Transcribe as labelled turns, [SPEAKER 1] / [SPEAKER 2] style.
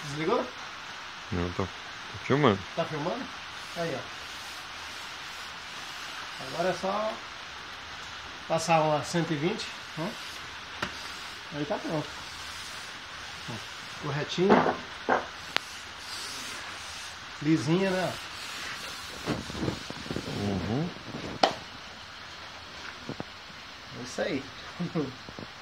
[SPEAKER 1] Desligou?
[SPEAKER 2] Não, tô filmando.
[SPEAKER 1] Tá filmando? Aí, ó. Agora é só passar uma 120, né? Aí tá pronto. Corretinho. Lisinha, né?
[SPEAKER 2] Uhum.
[SPEAKER 1] É isso aí.